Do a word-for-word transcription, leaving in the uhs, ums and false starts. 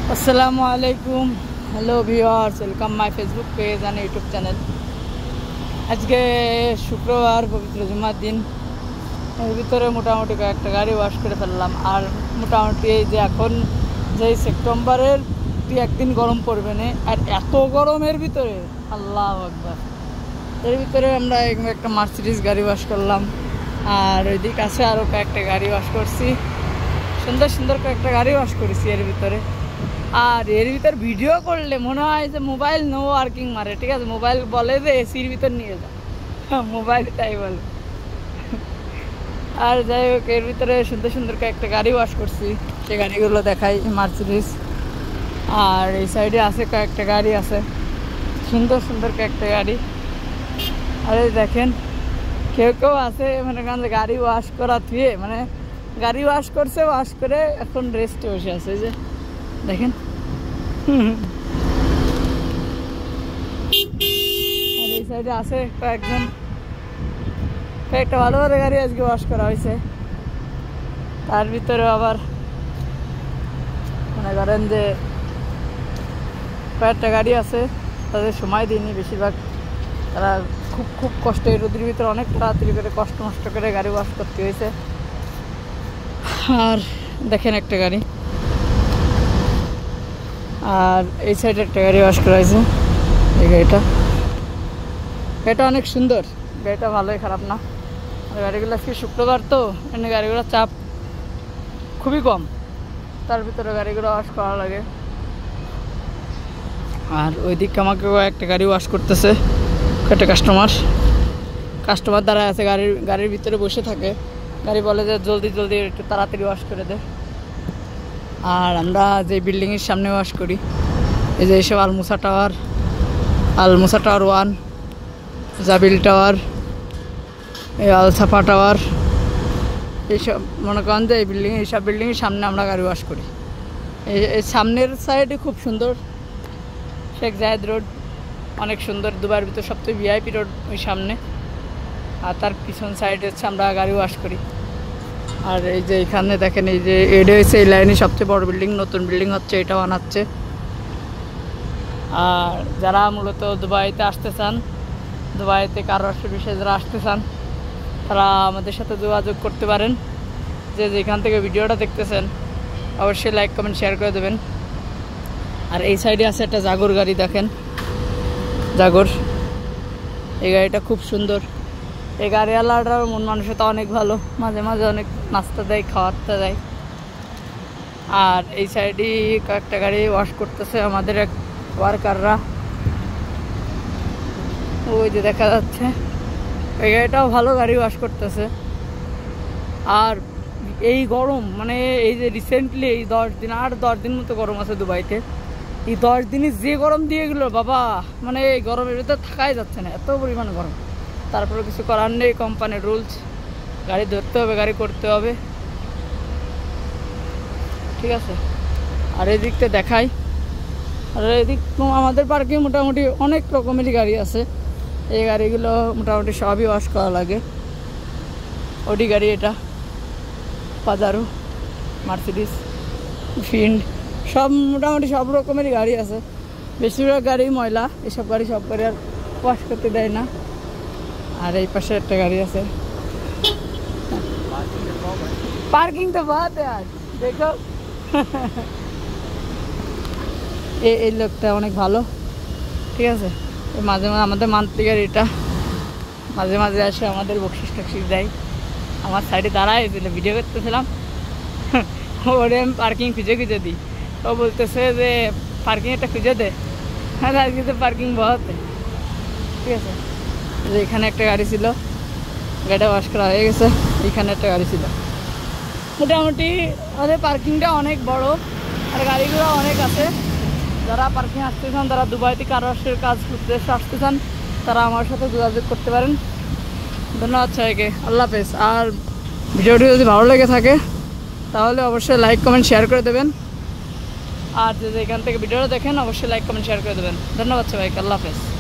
আসসালামু আলাইকুম, hello viewers, welcome my Facebook page and YouTube channel. আজকে শুক্রবার, পবিত্র জুমার দিন। এর ভিতরে মোটামুটি কয়েকটা গাড়ি ওয়াশ করে ফেললাম। আর মোটামুটি এই যে এখন যে সেপ্টেম্বরের দুই একদিন গরম পড়বে না, আর এত গরমের ভিতরে আল্লাহ আকবার, এর ভিতরে আমরা একটা মার্সিডিজ গাড়ি ওয়াশ করলাম। আর ওইদিক আছে আরও কয়েকটা গাড়ি ওয়াশ করছি, সুন্দর সুন্দর কয়েকটা গাড়ি ওয়াশ করেছি এর ভিতরে। আর এর ভিতর ভিডিও করলে মনে হয় যে মোবাইল নো ওয়ার্কিং মারে, ঠিক আছে? মোবাইল বলে যে এসির ভিতর নিয়ে যা, মোবাইল তাই বলে। আর যাই হোক, এর ভিতরে সুন্দর সুন্দর কয়েকটা গাড়ি ওয়াশ করছি, সে গাড়িগুলো দেখাই, মার্সিডিজ। আর এই সাইডে আছে কয়েকটা গাড়ি আছে, সুন্দর সুন্দর কয়েকটা গাড়ি। আরে দেখেন, কেউ কেউ আছে মানে গাড়ি ওয়াশ করা থুয়ে, মানে গাড়ি ওয়াশ করছে, ওয়াশ করে এখন রেস্টে বসে আছে। যে দেখেন, আর এই সাইডে আছে কয়েকজন, কয়েকটা ভালো ভালো গাড়ি আজকে ওয়াশ করা হয়েছে। তার ভিতরে আবার মনে করেন যে কয়েকটা গাড়ি আছে তাদের সময় দিইনি, বেশিরভাগ তারা খুব খুব কষ্টে রোদের ভিতরে অনেক তাড়াতাড়ি করে কষ্ট মষ্ট করে গাড়ি ওয়াশ করতে হয়েছে। আর দেখেন একটা গাড়ি, আর এই সাইডে একটা গাড়ি ওয়াশ করা হয়েছে। এই গাড়িটা গাড়িটা অনেক সুন্দর, গাড়িটা ভালোই, খারাপ না। আর গাড়িগুলো আজকে শুক্রবার তো, এমনি গাড়িগুলোর চাপ খুবই কম, তার ভিতরে গাড়িগুলো ওয়াশ করা লাগে। আর ওই দিকে আমাকেও একটা গাড়ি ওয়াশ করতেছে একটা কাস্টমার, কাস্টমার দ্বারা আছে গাড়ির গাড়ির ভিতরে বসে থাকে। গাড়ি বলে যে জলদি জলদি একটু তাড়াতাড়ি ওয়াশ করে দে। আর আমরা যে বিল্ডিংয়ের সামনে ওয়াশ করি, এই যে এইসব Al Musa tower, Al Musa tower one, Jabil tower, এই আলসাফা টাওয়ার, এইসব মনে করেন যে এই বিল্ডিং, এইসব বিল্ডিংয়ের সামনে আমরা গাড়ি ওয়াশ করি। এই সামনের সাইডে খুব সুন্দর শেখ জায়েদ রোড, অনেক সুন্দর, দুবাইয়ের ভিতর সবচেয়ে ভিআইপি রোড ওই সামনে। আর তার পিছন সাইডে হচ্ছে আমরা গাড়ি ওয়াশ করি। আর এই যে এখানে দেখেন, এই যে এটা হচ্ছে এই লাইনে সবচেয়ে বড় বিল্ডিং, নতুন বিল্ডিং হচ্ছে, এটা বানাচ্ছে। আর যারা মূলত দুবাইতে আসতে চান, দুবাইতে কার বিষয়ে যারা আসতে চান, তারা আমাদের সাথে যোগাযোগ করতে পারেন। যে যেখান থেকে ভিডিওটা দেখতেছেন অবশ্যই লাইক কমেন্ট শেয়ার করে দেবেন। আর এই সাইডে আছে একটা জাগর গাড়ি, দেখেন জাগর, এই গাড়িটা খুব সুন্দর। এই গাড়িওয়ালাটার মন মানুষতা অনেক ভালো, মাঝে মাঝে অনেক নাস্তা দেয়, খাওয়াতে দেয়। আর এই সাইডে কয়েকটা গাড়ি ওয়াশ করতেছে আমাদের এক ওয়ার্কাররা, ওই যে দেখা যাচ্ছে। এই গাড়িটাও ভালো গাড়ি ওয়াশ করতেছে। আর এই গরম, মানে এই যে রিসেন্টলি এই দশ দিন আর দশ দিন মতো গরম আছে দুবাইতে, এই দশ দিনে যে গরম দিয়ে গেল বাবা, মানে এই গরমের ভিতরে থাকাই যাচ্ছে না, এত পরিমাণ গরম। তারপরে কিছু করার নেই, কোম্পানির রুলস, গাড়ি ধরতে হবে, গাড়ি করতে হবে, ঠিক আছে। আর এই দিকটা দেখাই, আর এদিক আমাদের পার্কে মোটামুটি অনেক রকমেরই গাড়ি আছে। এই গাড়িগুলো মোটামুটি সবই ওয়াশ করা লাগে। ওডি গাড়ি, এটা পাজারো, মার্সিডিজ, ফিন্ড, সব মোটামুটি সব রকমেরই গাড়ি আছে। বেশিরভাগ গাড়ি ময়লা, এসব গাড়ি সব গাড়ি আর ওয়াশ করতে দেয় না। আর এই পাশে একটা গাড়ি আছে, পার্কিং তো বাদ আর দেখো। এই লোকটা অনেক ভালো, ঠিক আছে। মাঝে মাঝে আমাদের মান্থলি গাড়িটা মাঝে মাঝে আসে, আমাদের বকশিস টকশিস দেয়। আমার সাইডে দাঁড়ায় ভিডিও করতেছিলাম, ওরে আমি পার্কিং খুঁজে খুঁজে দিই। ও বলতেছে যে পার্কিং একটা খুঁজে দে, হ্যাঁ আজকে তো পার্কিং বহুত, ঠিক আছে। যে এখানে একটা গাড়ি ছিল, গাড়িটা ওয়াশ করা হয়ে গেছে। এখানে একটা গাড়ি ছিল। মোটামুটি আমাদের পার্কিংটা অনেক বড়, আর গাড়িগুলো অনেক আছে। যারা পার্কিং আসতে চান, তারা দুবাইতে কার ওয়াশের কাজ করতে আসতে চান, তারা আমার সাথে যোগাযোগ করতে পারেন। ধন্যবাদ সবাইকে, আল্লাহ হাফেজ। আর ভিডিওটি যদি ভালো লেগে থাকে তাহলে অবশ্যই লাইক কমেন্ট শেয়ার করে দেবেন। আর যদি এখান থেকে ভিডিওটা দেখেন অবশ্যই লাইক কমেন্ট শেয়ার করে দেবেন। ধন্যবাদ সবাইকে, আল্লাহ হাফেজ।